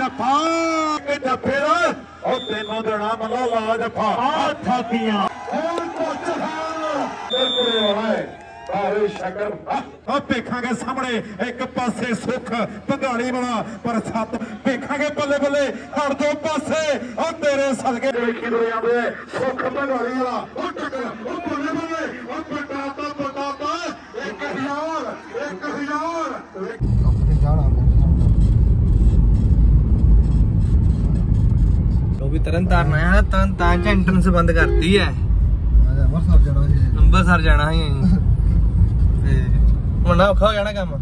जफा जफे तेनों देना मला ला जफा थापियां भेखांगे सामने एक पासे सुख भगाड़ी वाला पर सत भेखांगे बल्ले बल्ले हर दो पासे और तेरे सदके सुख भगाड़ी वाला बल्ले बल्ले बताता 1000 भी तरन तारन आया तरन तार च एंट्रेंस बंद करती है अंबरसर जाना ही मुंडा औखा हो जाना काम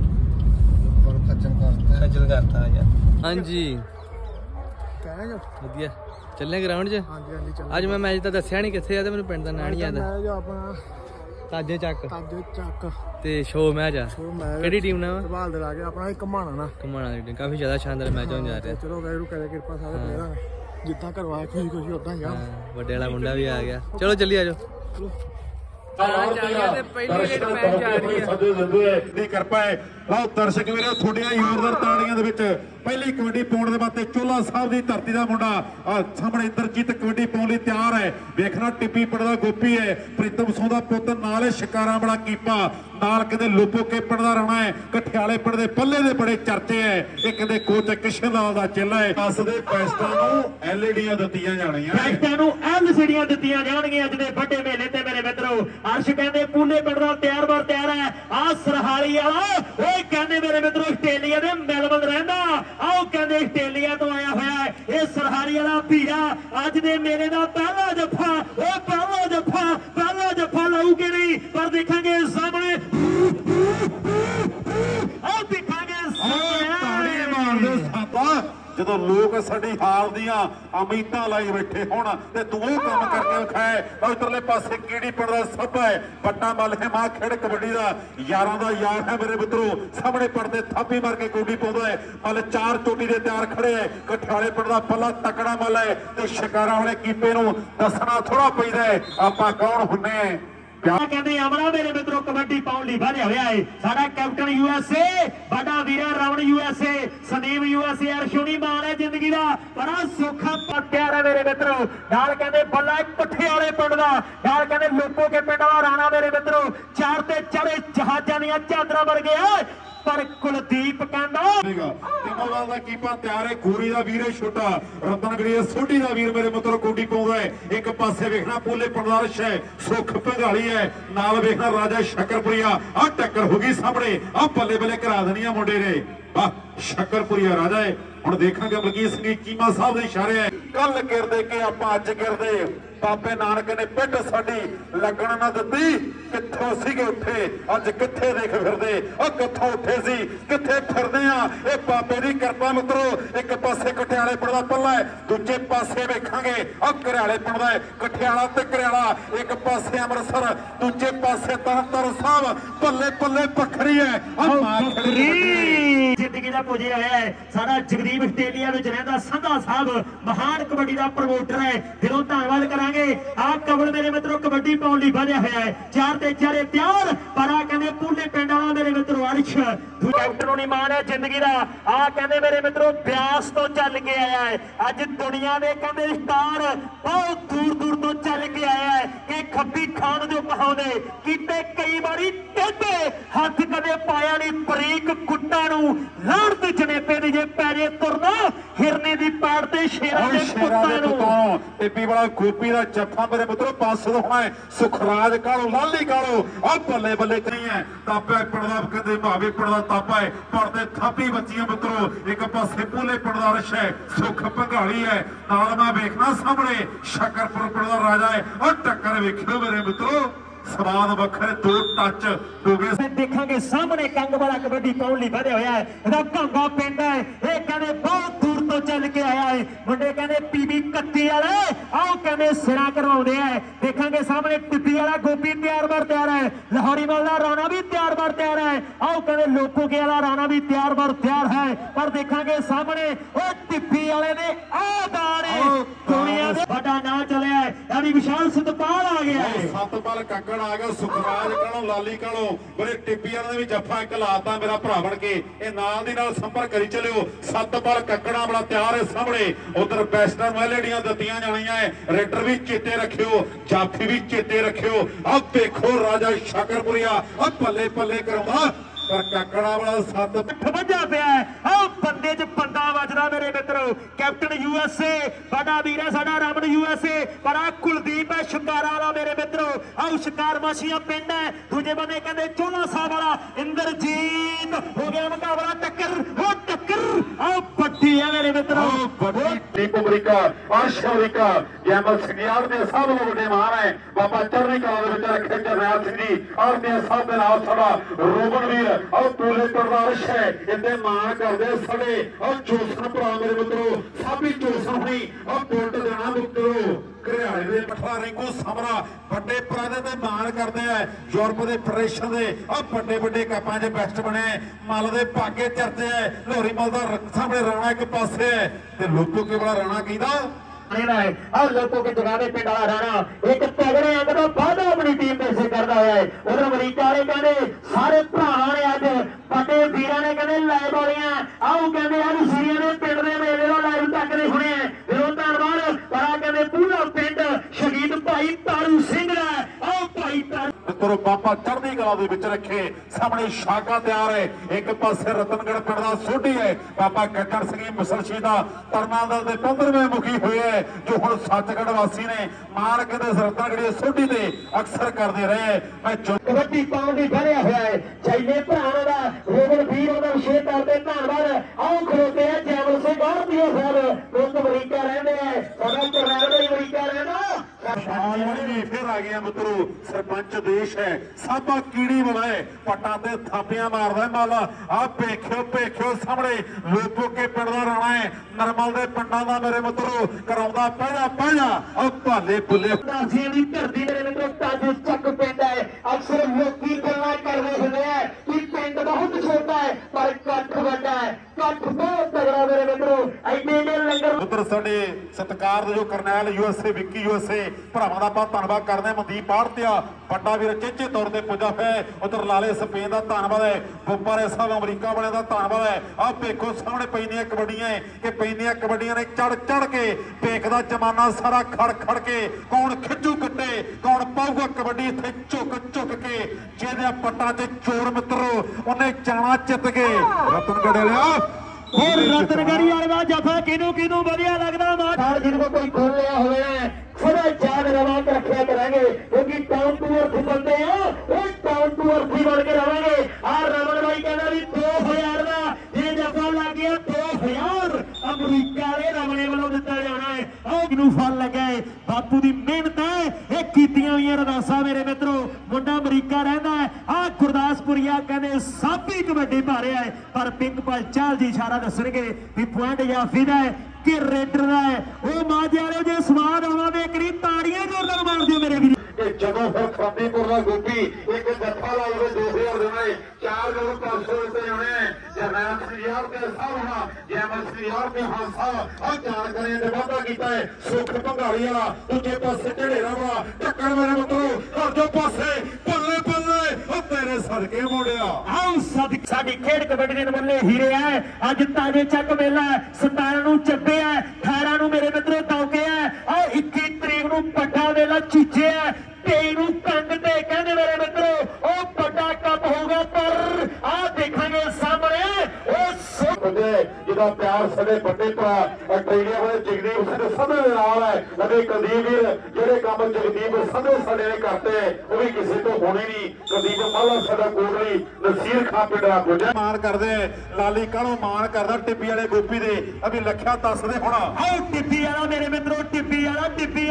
खज्जल करता यार। हाँ जी वधिया चले ग्राउंड च अज मैं मैच तो दसिया नहीं किथे मैंने पिंड का नाम नहीं याद ताजे चक ते शो मैच आ केड़ी टीम ने घमाना दी काफी ज्यादा शानदार मैच होने जा रहा है। चलो वाहिगुरू करे कृपा सारे प्लेयरां जितना करवाया खुशी खुशी उदा ही बड़े वाला मुंडा भी आ गया। चलो चलिए आजो कर पाए दर्शक वीरो थोड़िया जोरदार ताड़ियां दे विच पहली कबड्डी पाउण दे वास्ते चोला साहब की धरती का मुंडा सामने इंद्रजीत कबड्डी पाउण लई तैयार है। वेखना टिप्पी पिंड दा गोपी है प्रीतम सोह दा पुੱਤ नाल शिकारा वाला कीपा नाल कहंदे लोपो के पिंड दा राणा है कठियाले पिंड दे पल्ले दे बड़े चर्चे है। ये कहंदे कोच किशन लाल दा चेला है। 10 दे पैस्टां नूं एलईडीआं दित्तियां जाणीआं पैस्टां नूं एलसीडीआं दित्तियां जाणगीਆਂ अज दे वड्डे मेले ते मेरे मित्रो। अर्श कहंदे पूले पिंड दा तैयार बार तैयार है। आ सरहाली वाला ओए कहंदे मेरे मित्रो आस्ट्रेलिया दे मेलबर्न रहंदा आओ कहंदे आस्ट्रेलिया तो आया होया है ये सरहाली वाला भीरा अज दे मेले दा पहला जफा लाऊ कि नहीं पर देखांगे सामने जो लोग साडी हार दियां उम्मीदां लाई बैठे होण ते तू वो काम करके विखाए। इधरले पासे कीड़ी पिंड दा सभा है पट्टा मल है मां खेड़ कबड्डी दा यारां दा यार है मेरे मित्रों। सामने पड़ते थापी मार के कबड्डी पाउंदा है मल 4 चोटी दे तैयार खड़े है। कठियाले पिंड दा पल्ला तकड़ा मल है ते शिकारा वाले कीपे नूं दसना थोड़ा पैंदा है आपां कौन हुन्ने कहते अमरा मेरे मित्रों कबड्डी पाउण लई बढ़िया होया है। साडा कैप्टन यूएसए बड़ा वीरा रावण यूएसए संदीप यूएसए अर्शुनी मान है जिंदगी दा बड़ा सौखा प्यार है मेरे मित्रों। नाल कहते बल्ला कठियाले पिंड दा नाल कहते लोपो के पिंड दा राणा मेरे मित्रों। 4 ते चढ़े जहाजां दीयां चादरां बन गया पर कुलदीप कहंदा तिमोवाल दा कीपा तैयार है। गोरी दा वीर है छोटा रतनगरी सोढी दा वीर मेरे मित्रों कोडी पाउंदा है। एक पासे वेखना पूले पंडारश है सुख भगाली है नाल वेखना राजा शकरपुरिया आ टक्कर होगी सामने आ बल्ले बल्ले करा देनियां मुंडे ने वाह शकरपुरिया राजा है। हुण देखांगे मलकीत सिंह चीमा साहब दे इशारे है कल गिरदे के आपां अज गिरदे बाबे नानक ने पिट साडी लगन ना दित्ती कित्थों सीगे उठे अज कित्थे देख फिरदे कित्थों उठे सी कित्थे फिरदे आ ये बाबे दी किरपा मित्रो। एक पासे कठियाले पिंड दा पल्ला है दूजे पासे वेखांगे घरियाले पिंड दा कठियाला ते घरियाला एक पासे अमृतसर दूजे पासे तरनताਰਨ साहब पल्ले पल्ले पखरी है जिंदगी दा पुजे आया है। सारा जगदीप आस्ट्रेलिया विच रहिंदा संधा साहब महान कबड्डी दा प्रमोटर है दिलों धन्नवाद करा आप कबल मेरे मित्रों कबड्डी पाउण लई बढ़िया होया है। 4 ते 4 तैयार पर आ कहंदे पूले पिंड वाला मेरे मित्रों अर्श कैप्टन नूं मान है जिंदगी दा आ कहंदे मेरे मित्रों ब्यास तो चल के आया है। अज दुनिया दे कहंदे स्टार बहुत दूर दूर तो चल के आया है कि खब्बी खान जो कहाउंदे कीते कई बारी टेढ़े हथ कदे पाया नहीं बरीक कुट्टा नूं लाणत जनेपे दी जे पैरे तुरना हिरने दी पैड़ ते शेरां दे पुत्तां नूं टिप्पी वाला गोपी जफा मेरे मित्रों पास होना है सुखराज कालो लाली कालो और बल्ले बल्ले नहीं है तापा पिंड दा कहंदे भावे पिंड दा तापा है पड़ते थापी बच्चियां मित्रों। एक पासे पूले पिंड दा अर्श है सुख भगाली है नाल मैं वेखना सामने शकरपुर पिंड दा राजा है और टक्कर वेखियो मेरे मित्रों स्वाद वखरे 2 टच हो गए। देखांगे सामने कंग वाला कबड्डी पाउण लई बढ़िया होया है घंगा पिंड है ये कहंदे बहुत दूर तो चल के आया है मुंडे कहंदे पीबी 31 वाले आओ कहंदे सिरा करवाउंदे है। देखांगे सामने टिप्पी वाला गोपी तैयार बार तैयार है लाहौरी वाला राणा भी तैयार बर तैयार है। आओ कहते लोको के वाला राणा भी तैयार बर तैयार है। पर देखांगे सामने वो टिप्पी वाले ने दुनिया दे बड़ा ना चलिया है, यानी विशाल सतपाल आ गया है। सतपाल कक्कड़ आ गया, सुखराज कलो लाली कलो बड़े टिप्पी वाले ने भी जफा एक लाता मेरा भरा बन के ये नाल दी नाल संपर्क करी चलियो। सतपाल कक्कड़ा बड़ा तैयार है सामने, उधर वेस्टर्न मैलेडियां दतियां जानियां है, रेडर भी चेते रखियो, जाफी भी चेते रखियो। अब देखो राजा शाकरपुरिया अब पल्ले पल्ले कराउंदा पर कक्कड़ा वाला सत वजा पिया है। आओ बंदे च बंदा वजदा मेरे मित्रों, कैप्टन यूएसए बड़ा वीर है साडा रमन यूएसए, बड़ा कुलदीप है शिकारा वाला मेरे मित्रों। आओ शिकार माशिया पिंड है, दूजे बंदे कहते 14 साल वाला इंद्रजीत हो गया मुकाबला टक्कर वो टक्कर। आओ बड्डी है मेरे मित्रों, दीप अमरीका अर्श अमरीका जैमल सिंह दे सब लोग बड़े महान है। बाबा चरनी कला दे विच रखे जरनैल सिंह जी और दे सब दे नाल साडा रोबन वीर और पूरे प्रदर्श है इतने मान करते सड़े और जोसन भरा मेरे मित्रों सभी जोसन हुई और बुलट देना मित्रों घरियाले दे पठा रिंकू समरा बड़े परादे ते मान करते हैं। यूरोप के फेडरेशन के और बड़े बड़े कपां च बेस्ट बने मल दे भागे चरते है। लोहरी मल का सामने राणा एक पासे है ते लोको के बड़ा राणा कहता और लोगों के जगह पिंड वाला राणा एक तगड़े अंक का वादा अपनी टीम में से करता है। उधर अमरीका वाले कहते सारे भरावां ने अज बड़े वीरां ने कहते लाइव वालियां आओ कहते यार सीरिया ने पिंड के मेले का लाइव तक नहीं सुने फिर धन्यवाद पर कहते पूरा पिंड शहीद भाई तारू सिंह है। आओ भाई मित्रों बाबा चढ़दी कला दे विच रखे सामने शाखा तैयार है, एक पासे रतनगढ़ पिंड दा सोढी है बाबा गज्जर सिंह मुसलशी दा तरना दल दे 15वें मुखी हुए है जो हुण सचगढ़ वासी ने मान के रतनगढ़ सोढी ते अक्सर करते रहे। मैं कबड्डी पाउंड भी भरिया हुआ है चाहिए भरावां दा रोबन वीर दा विशेष तौर ते धन्यवाद। आओ खलोते हैं जैमल सिंह भारतीय साहब दोस्त अमरीका रहंदे हैं साडा करनाल अमरीका रहंदा फिर आ गया मित्रों सरपंच देश है साबा कीड़ी वाला है पट्टा ते थापियां मारदा है माला आप भेखियो सामने लोको के पिंड दा राणा है नरमल दे पिंडां दा मेरे मित्रों कराउंदा पहला अब भाले बुले दासियां दी धरती मेरे मित्रों ताजू चक पिंड है। अक्सर लोकी गल्लां करदे हुंदे हैं कि पिंड बहुत छोटा है पर कठ वड्डा है, कठ बहुत तगड़ा मेरे मित्रों। ऐने लंगर उधर साडे सत्कार जो करनैल यूएसए विक्की यूएसए भरावां दा आपां धन्नवाद करदे मनदीप आड़तिया बड़ा वीर चेचे तौर पर पुजा है। उधर लाले स्पेन का धन्नवाद है, बुपारे साहब अमरीका वाले का धन्नवाद है। आप देखो सामने पैंदियां कबड्डियां कि पैंदियां कबड्डियां ने चढ़ के देखदा जमाना सारा खड़ के कौन खिचू कट्टे कौन पाऊगा कबड्डी इत्थे झुक के जिहदे पट्टां ते चोर मित्रों उन्हें जाना चित के रतनगढ़ लिया और रतनगढ़ी वाला जफा किनू बढ़िया लगता मार जिनको कोई खोल लिया हुआ सदा याद रवा के रखा करेंगे क्योंकि टाउन टू अर्थ बनते हैं और टाउन टू अर्थ ही बन के रहेंगे। और रमन भाई कहना भी 2000 का ये जफा लग गया 2000 अमरीका ने रमने वालों दिता जाना है। और फल लगे बापू की मेहनत है ये कीतियां हुई अरदासा मेरे मित्रों मुंडा अमरीका रहता है। आ गुरदासपुरिया कहते सब ही कबड्डी पा रहा है पर पिंकपाल चाल जी इशारा दसणगे भी पॉइंट जाफी का है कि रेडर का है वो माजे वाले जो स्वाद आवे करी ताड़ियां जोरदार मार दियो मेरे भी जदों फिर खांदीपुर का गोपी एक जत्था लाई हुए 2000 देने 4 करोड़ 500 रुपए जाने जरनैल सिंह के साहब जैमल सिंह के हादसा और जानकारी ने वादा किया है। सुख भंगाली वाला दूजे पासे ढेड़ेरा वाला टक्कर मेरे मित्रों और जो पासे बल्ले और तेरे सदके मोड़िया आओ साडी खेड कबड्डी दे बल्ले हीरे है। अज ताजे चक मेला 17 नूं ਚੱਬੇ है 18 नूं मेरे मित्रों दौके है और 21 तरीक नूं पट्टा मेला चीचे है 23 नूं कंग ते कहंदे मेरे मित्रों ओ बड़ा कप होगा पर आ देखांगे सामने ओ जिदा प्यार सदे बड़े भरा आस्ट्रेलिया वाले जगदीप सिंह सदे दे नाल है अगे कुलदीप वीर जेडे काम जगदीप सदे सदे ने करते वो भी किसी तो होने नहीं। कुलदीप माला सदा कोटली नसीर खां पिंड दा पुजा मान करदे लाली कालो मान करदा टिप्पी वाले गोपी दे अभी लखिया दसदे हुण आओ टिप्पी वाला मेरे मित्रों टिप्पी वाला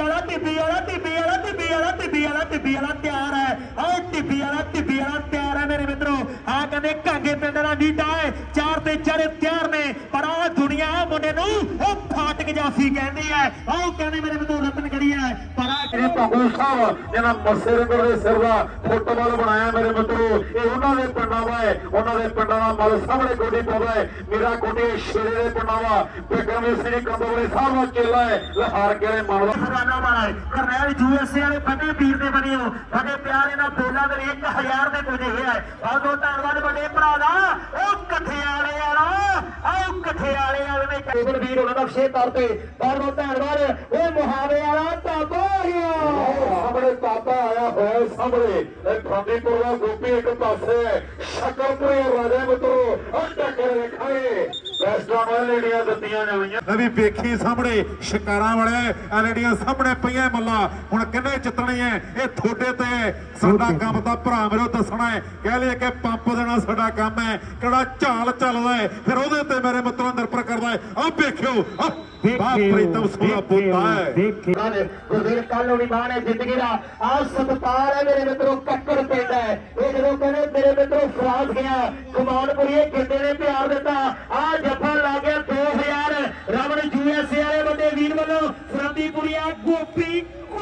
तैयार है। आओ टिप्पी वाला तैयार है मेरे मित्रों। आ कहंदे कांगे पिंड दा नीटा है 4 ते 4 तैयार ने पर आ दुनिया मुंडे नूं ओ फाटक ਇੱਕ ਜਾਫੀ ਕਹਿੰਦੀ ਹੈ ਉਹ ਕਹਿੰਦੇ ਮੇਰੇ ਮੈਨੂੰ ਰਤਨ ਕਰੀ ਹੈ ਪਰ ਇਹ ਭਾਗੂ ਸਾਹਿਬ ਜਿਹਨਾਂ ਮੱਸੇ ਰੰਗੜ ਦੇ ਸਿਰ ਦਾ ਫੁੱਟਬਾਲ ਬਣਾਇਆ ਮੇਰੇ ਮਿੱਤਰੋ ਇਹ ਉਹਨਾਂ ਦੇ ਪਿੰਡਾਂ ਦਾ ਹੈ ਉਹਨਾਂ ਦੇ ਪਿੰਡਾਂ ਦਾ ਮਲ ਸਾਹਮਣੇ ਗੋਡੀ ਪਾਉਂਦਾ ਹੈ ਮੇਰਾ ਗੋਡੀ ਸ਼ੇਰੇ ਦੇ ਪਿੰਡਾਂ ਦਾ ਬਿਕਰਮ ਸਿੰਘ ਕੰਦੋਲੇ ਸਾਹਿਬ ਦਾ ਚੇਲਾ ਹੈ ਲਹਾਰ ਕੇ ਵਾਲੇ ਮਾਲਵਾ ਖਜ਼ਾਨਾ ਵਾਲਾ ਹੈ ਕਰਨੈਲ USA ਵਾਲੇ ਵੱਡੇ ਵੀਰ ਦੇ ਬਣੇ ਹੋ ਵੱਡੇ ਪਿਆਰ ਇਹਨਾਂ ਬੋਲਾਂ ਦੇ 1000 ਦੇ ਕੁਝ ਇਹ ਹੈ ਬਹੁਤ ਬਹੁਤ ਧੰਨਵਾਦ ਵੱਡੇ ਭਰਾ ਦਾ ਉਹ ਕਠਿਆਲੇ ਵਾਲਾ ਆਹ ਕਠਿਆਲੇ ਵਾਲੇ ਨੇ ਕੇਵਲ ਵੀਰ ਉਹਨਾਂ ਦਾ ਵਿਸ਼ੇਸ਼ ਤੌਰ ਤੇ ਬਹੁਤ ਬਹੁਤ ਧੰਨਵਾਦ ਉਹ ਮੁਹਾਵੇ ਵਾਲਾ ਤਾਬਾ ਸਾਹਮਣੇ ਤਾਬਾ ਆਇਆ ਹੋਇਆ ਸਾਹਮਣੇ ਇਹ ਫਾਂਦੀਪੁਰ ਦਾ ਗੋਪੀ ਇੱਕ ਪਾਸੇ ਸ਼ਕਰਪੁਰੇ ਰਾਜਾ ਮਿੱਤਰੋ ਟੱਕਰ ਵੇਖਾਂਗੇ ਵੈਸਟਰਨ ਵਾਲੇ ਲੇਡੀਆਂ ਦਿੱਤੀਆਂ ਜਾਣੀਆਂ ਲੈ ਵੀ ਵੇਖੀ ਸਾਹਮਣੇ ਸ਼ਿਕਾਰਾਂ ਵਾਲੇ ਐਲਡੀਆਂ ਸਾਹਮਣੇ ਪਈਆਂ ਮੱਲਾ ਹੁਣ ਕਿੰਨੇ ਜਿੱਤਣੇ ਐ ਇਹ ਥੋੜੇ ਤੇ ਸਾਡਾ ਕੰਮ ਤਾਂ ਭਰਾ ਮੇਰੇ ਦੱਸਣਾ ਹੈ ਕਹਿ ਲਈਏ ਕਿ ਪੰਪ ਦੇਣਾ ਸਾਡਾ ਕੰਮ ਹੈ ਕਿਹੜਾ ਝਾਲ ਚੱਲਦਾ ਹੈ ਫਿਰ ਉਹਦੇ ਤੇ ਮੇਰੇ ਮਿੱਤਰੋਂ ਨਿਰਭਰ ਕਰਦਾ ਹੈ ਆਹ ਵੇਖਿਓ ਆਹ ਪ੍ਰੀਤਮ ਸੋਲਾ ਪੋਤਾ ਹੈ ਗੁਰਦੀਪ ਕਾਲੋਨੀ ਬਾਣ ਹੈ ਜ਼ਿੰਦਗੀ ਦਾ ਆਹ ਸਤਿਕਾਰ ਹੈ ਮੇਰੇ ਮਿੱਤਰੋ ਕੱਕੜ ਪਿੰਡ ਹੈ ਇਹ ਜਦੋਂ ਕਹਿੰਦੇ ਮੇਰੇ ਮਿੱਤਰੋ ਫਰਾਂਸ ਗਿਆ ਕਮਾਨਪੁਰੀਏ ਕਿੰਨੇ ਨੇ ਪਿਆਰ ਦਿੱਤਾ ਆਹ ਜੱਫਾ ਲਾ ਗਿਆ 2000 ਰਮਨ USA ਵਾਲੇ ਵੱਡੇ ਵੀਰ ਵੱਲੋਂ ਫਰੰਦੀਪੁਰੀਆ ਗੋਪੀ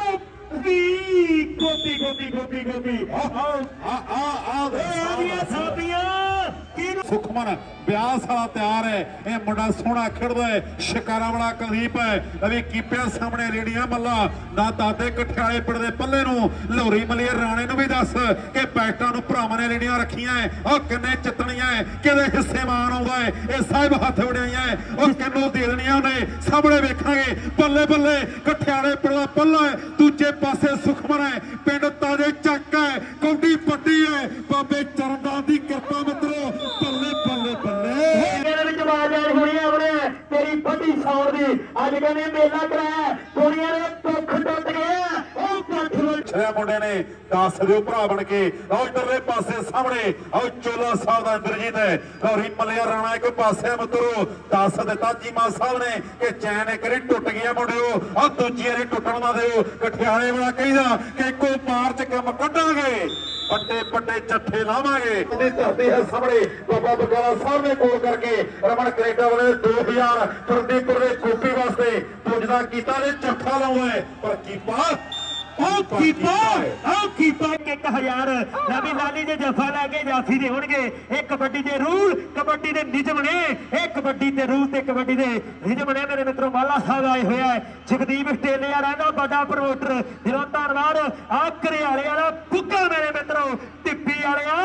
ਸੁਖਮਨ ਬਿਆਸ ਵਾਲਾ ਤਿਆਰ ਹੈ ਇਹ ਮੁੰਡਾ ਸੋਹਣਾ ਖੇਡਦਾ ਹੈ ਸ਼ਿਕਾਰਾ ਵਾਲਾ ਕੁਲਦੀਪ ਹੈ ਅਭੀ ਕੀਪਿਆ ਸਾਹਮਣੇ ਰੇੜੀਆਂ ਮੱਲਾ ਨਾ ਦਾਦੇ ਕਠਿਆਲੇ ਪਿੰਡ ਦੇ ਪੱਲੇ ਨੂੰ ਲੋਰੀ ਮਲੀਏ ਰਾਣੇ ਨੂੰ ਵੀ ਦੱਸ ਕਿ ਪੈਕਟਾਂ ਨੂੰ ਭਰਾਵਾਂ ਨੇ ਰੇੜੀਆਂ ਰੱਖੀਆਂ ਉਹ ਕਿੰਨੇ ਜਿੱਤਣੀਆਂ ਕਿਹਦੇ ਹਿੱਸੇ ਮਾਨ ਆਉਂਦਾ ਹੈ ਇਹ ਸਾਹਿਬ ਹੱਥ ਵੜਾਈਆਂ ਉਹ ਕਿੰਨੂ ਦੇ ਦੇਣੀਆਂ ਉਹਨੇ ਸਾਹਮਣੇ ਵੇਖਾਂਗੇ ਬੱਲੇ ਬੱਲੇ ਕਠਿਆਲੇ ਪਿੰਡ ਦਾ ਪੱਲਾ ਹੈ ਦੂਜੇ ਪਾਸੇ ਸੁਖਮਨ ਹੈ ਪਿੰਡ ਤਾਜੇ ਚੱਕ ਹੈ ਕੌਡੀ ਪੱਟੀ ਹੈ ਬਾਬੇ ਚਰਨਦਾਸ ਦੀ ਕਿਰਪਾ ਮਿੱਤਰੋ ਬੱਲੇ ਬੱਲੇ ਬੱਲੇ ਇਹਦੇ ਵਿੱਚ ਆਵਾਜ਼ਾਂ ਹੋਣੀਆਂ ਆਪਣੇ ਤੇਰੀ ਵੱਡੀ ਸੌਣ ਦੀ ਅੱਜ ਕਹਿੰਦੇ ਮੇਲਾ ਕਰਾਇਆ ਦੁਨੀਆ ਦੇ ਦੁੱਖ ਟੁੱਟ ਗਏ ਉਹ ਕੱਠ ਛੇ ਮੁੰਡੇ ਨੇ ਦੱਸ ਦਿਓ ਭਰਾ ਬਣ ਕੇ ਲਓ ਇਧਰਲੇ ਪਾਸੇ ਸਾਹਮਣੇ ਆਓ ਚੋਲਾ ਸਾਹਿਬ ਦਾ ਇੰਦਰਜੀਤ ਹੈ ਲੋਰੀ ਮਲਿਆ ਰਾਣਾ ਇੱਕ ਪਾਸੇ ਮਿੱਤਰੋ ਦੱਸ ਦਿੱਤਾ ਚੀਮਾ ਸਾਹਿਬ ਨੇ ਕਿ ਚੈਨ ਇੱਕ ਵਾਰੀ ਟੁੱਟ ਗਿਆ ਮੁੰਡਿਓ ਆ ਦੂਜੀ ਵਾਰੀ ਟੁੱਟਣ ਨਾ ਦਿਓ ਕਠਿਆਲੇ ਵਾਲਾ ਕਹਿੰਦਾ ਕਿ ਇੱਕੋ ਪਾਰ ਚ ਕੰਮ ਕੱਢਾਂਗੇ ਵੱਡੇ ਵੱਡੇ ਚੱਠੇ ਲਾਵਾਂਗੇ ਉਹਦੀ ਧਰਤੀ ਹੈ ਸਾਹਮਣੇ ਬਾਬਾ ਬਕਾਲਾ ਸਾਹਿਬ ਨੇ ਕੋਲ ਕਰਕੇ ਰਮਨ ਕੈਨੇਡਾ ਵਾਲੇ 2000 ਫਰਦੀਪੁਰ ਦੇ ਗੋਪੀ ਵਾਸਤੇ ਪੁੱਜਦਾ ਕੀਤਾ ਨੇ ਚੱਠਾ ਲਾਉਂਦਾ ਪਰ ਕੀਪਾ ਉਹ ਕੀਪਾ 1000 ਨਵੀਂ ਲਾਲੀ ਦੇ ਜਫਾ ਲੈ ਕੇ ਜਾਫੀ ਦੇ ਹੋਣਗੇ ਇਹ ਕਬੱਡੀ ਦੇ ਰੂਲ ਕਬੱਡੀ ਦੇ ਨਿਯਮ ਨੇ ਇਹ ਕਬੱਡੀ ਦੇ ਰੂਲ ਤੇ ਕਬੱਡੀ ਦੇ ਨਿਯਮ ਨੇ ਮੇਰੇ ਮਿੱਤਰੋ ਮਾਲਾ ਸਾਹਿਬ ਆਏ ਹੋਇਆ ਹੈ ਜਗਦੀਪ ਆਸਟ੍ਰੇਲੀਆ ਰਹਿੰਦਾ ਵੱਡਾ ਪ੍ਰਮੋਟਰ ਦਿਲੋਂ ਧੰਨਵਾਦ ਆ ਘਰਿਆਲੇ ਵਾਲਾ ਬੁੱਗਾ ਮੇਰੇ ਮਿੱਤਰੋ ਟਿੱਪੀ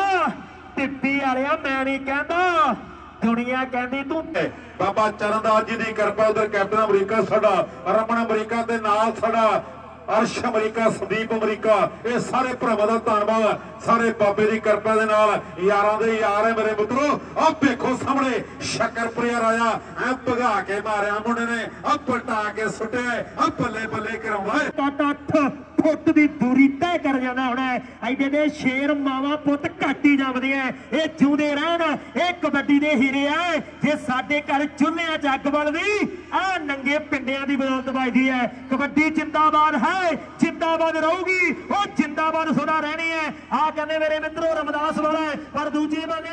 ਵਾਲਿਆ ਮੈਂ ਨਹੀਂ ਕਹਿੰਦਾ ਦੁਨੀਆ ਕਹਿੰਦੀ ਤੂੰ ਬਾਬਾ ਚਰਨਦਾਸ ਜੀ ਦੀ ਕਿਰਪਾ ਉਧਰ ਕੈਪਟਨ ਅਮਰੀਕਾ ਸਾਡਾ ਰਮਨ ਅਮਰੀਕਾ ਦੇ ਨਾਲ ਸਾਡਾ ਅਰਸ਼ ਅਮਰੀਕਾ ਸੰਦੀਪ ਅਮਰੀਕਾ ਇਹ ਸਾਰੇ ਭਰਾਵਾਂ ਦਾ ਧੰਨਵਾਦ ਸਾਰੇ ਬਾਬੇ ਦੀ ਕਿਰਪਾ ਦੇ ਨਾਲ ਯਾਰਾਂ ਦੇ ਯਾਰ ਹੈ ਮੇਰੇ ਮਿੱਤਰੋ ਆਹ ਵੇਖੋ ਸਾਹਮਣੇ ਸ਼ਕਰਪੁਰੀਆ ਰਾਜਾ ਐ ਭਗਾ ਕੇ ਮਾਰਿਆ ਮੁੰਡੇ ਨੇ ਆਹ ਪਲਟਾ ਕੇ ਸੁੱਟਿਆ ਆਹ ਬੱਲੇ ਬੱਲੇ ਕਰਾਉਂਦਾ 8 ਫੁੱਟ ਦੀ ਦੂਰੀ ਤੈਅ ਕਰ ਜਾਂਦਾ ਹੁਣ ਐਡੇ ਦੇ ਸ਼ੇਰ ਮਾਵਾ ਪੁੱਤ ਘੱਟ ਹੀ ਜਾਂਦੇ ਆ ਇਹ ਜਿਉਂਦੇ ਰਹਿਣ ਇਹ ਕਬੱਡੀ ਦੇ ਹੀਰੇ ਆ ਜੇ ਸਾਡੇ ਘਰ ਚੁੱਲ੍ਹਿਆਂ ਚ ਅੱਗ ਬਲਦੀ ਆ ਨੰਗੇ ਪਿੰਡਿਆਂ ਦੀ ਬਦੌਲਤ ਵੱਜਦੀ ਹੈ ਕਬੱਡੀ ਜਿੰਦਾਬਾਦ ਹੈ ਜਿੰਦਾਬਾਦ ਰਹੂਗੀ ਉਹ ਜਿੰਦਾਬਾਦ ਸਦਾ ਰਹਿਣੀ ਹੈ ਆ ਕਹਿੰਦੇ ਮੇਰੇ ਮਿੱਤਰੋ ਰਮਦਾਸ ਵਾਲਾ ਪਰ ਦੂਜੇ ਬੰਨੇ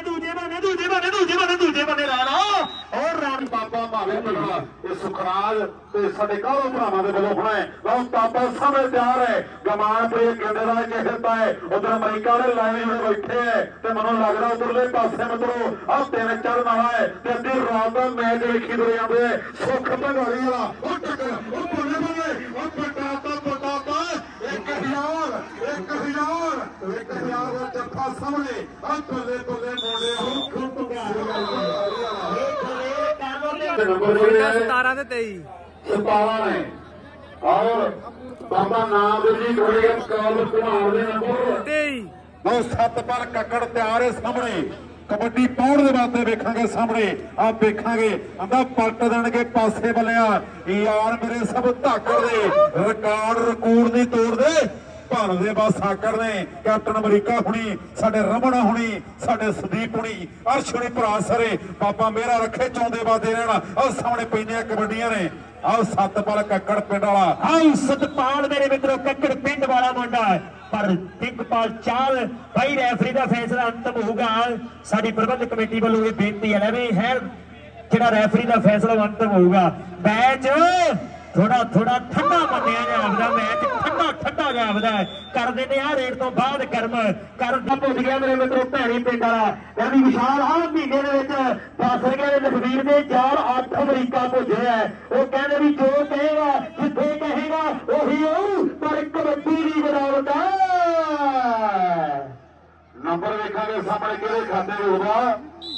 ਰਹਿਣਾ ਔਰ ਰਾਣੀ ਬਾਬਾ ਭਾਵੇਂ ਮਿਲਣਾ ਇਹ ਸੁਖਰਾਜ ਤੇ ਸਾਡੇ ਕਾਹੋ ਭਰਾਵਾਂ ਦੇ ਵੱਲੋਂ ਹੋਣਾ ਹੈ ਲਓ ਤਾਬਾ ਸਾਹਮਣੇ ਤਿਆਰ ਹੈ ਗਮਾਨਪੁਰੇ ਕਹਿੰਦੇ ਦਾ ਜਿਹਦਾ ਹੈ ਉਧਰ ਅਮਰੀਕਾ ਵਾਲੇ ਲਾਈਨ ਵਿੱਚ ਬੈਠੇ ਹੈ ਤੇ ਮੈਨੂੰ ਲੱਗਦਾ ਉਧਰਲੇ ਪਾਸੇ ਮਿੱਤਰੋ ਆਹ 3 ਚੜਨ ਵਾਲਾ ਹੈ ਤੇ ਅੱਧੀ ਰਾਤ ਦਾ ਮੈਚ ਵੇਖੀ ਤੁਰੇ ਜਾਂਦੇ ਸੁੱਖ ਭਗਾਲੀ ਵਾਲਾ ਉਹ ਟੱਕਰ ਉਹ ਬੱਲੇ ਬੱਲੇ ਉਹ ਪਟਾਤਾ 1000 ਦਾ ਜੱਫਾ ਸਾਹਮਣੇ ਆਹ ਬੱਲੇ ਬੱਲੇ ਮੋੜੇ ਨੰਬਰ 17 ਤੇ 23 17 ਨੇ ਔਰ ਬਾਬਾ ਨਾਮਦੇਵ ਜੀ ਖੜੇ ਕਾਲ ਕੁਮਾਰ ਦੇ ਨੰਬਰ 23 ਲਓ ਸਤਪਾਲ ਕੱਕੜ ਤਿਆਰ ਹੈ ਸਾਹਮਣੇ ਕਬੱਡੀ ਪਾਉਣ ਦੇ ਵਾਸਤੇ ਵੇਖਾਂਗੇ ਸਾਹਮਣੇ ਆ ਵੇਖਾਂਗੇ ਆਂਦਾ ਪਲਟ ਦੇਣਗੇ ਪਾਸੇ ਬੱਲਿਆ ਯਾਰ ਮੇਰੇ ਸਭ ਧਾਕੜ ਦੇ ਰਿਕਾਰਡ ਨਹੀਂ ਤੋੜਦੇ ਭਾਰਤ ਦੇ ਬਸ ਆਕੜ ਨੇ ਕੈਪਟਨ ਅਮਰੀਕਾ ਹੁਣੀ ਸਾਡੇ ਰਮਨ ਹੁਣੀ ਸਾਡੇ ਸੰਦੀਪ ਹੁਣੀ ਅਰਸ਼ ਹੁਣੀ ਭਰਾ ਸਾਰੇ ਬਾਬਾ ਮੇਰਾ ਰੱਖੇ ਚਾਉਂਦੇ ਵਾਦੇ ਰਹਿਣ ਆਹ ਸਾਹਮਣੇ ਪੈਂਦੀਆਂ ਕਬੱਡੀਆਂ ਨੇ ਆਹ ਸਤਪਾਲ ਕੱਕੜ ਪਿੰਡ ਵਾਲਾ ਆਹ ਸਤਪਾਲ ਮੇਰੇ ਮਿੱਤਰੋ ਕੱਕੜ ਪਿੰਡ ਵਾਲਾ ਮੁੰਡਾ ਪਰ ਪਿੰਕਪਾਲ ਚਾਲ ਭਾਈ ਰੈਫਰੀ ਦਾ ਫੈਸਲਾ ਅੰਤਮ ਹੋਊਗਾ ਸਾਡੀ ਪ੍ਰਬੰਧਕ ਕਮੇਟੀ ਵੱਲੋਂ ਇਹ ਬੇਨਤੀ ਹੈ ਵੀ ਹੈ ਜਿਹੜਾ ਰੈਫਰੀ ਦਾ ਫੈਸਲਾ ਅੰਤਮ ਹੋਊਗਾ। ਮੈਚ ਥੋੜਾ ਠੰਡਾ ਮੰਨਿਆ ਜਾਪਦਾ, ਮੈਚ ਠੰਡਾ ਜਾਪਦਾ ਕਰਦੇ ਨੇ ਆ ਰੇਡ ਤੋਂ ਬਾਅਦ ਕਰਦਾ ਭੁੱਜ ਗਿਆ ਮੇਰੇ ਮਿੱਤਰੋ ਭੈਣੀ ਪਿੰਡ ਵਾਲਾ ਕਹਿੰਦੀ ਵਿਸ਼ਾਲ ਆ ਮਹੀਨੇ ਦੇ ਵਿੱਚ ਫਸ ਗਏ ਲਖਵੀਰ ਦੇ ਜਾਲ 8 ਅਮਰੀਕਾ ਭੁੱਜਿਆ। ਉਹ ਕਹਿੰਦੇ ਵੀ ਜੋ ਕਹੇਗਾ ਜਿੱਥੇ ਕਹੇਗਾ ਉਹੀ ਹੋਊ, ਪਰ ਕਬੱਡੀ ਦੀ ਬਰਾਬਰ ਨੰਬਰ ਵੇਖਾਂਗੇ ਸਾਹਮਣੇ ਕਿਹੜੇ ਖਾਤੇ ਹੋਊਗਾ।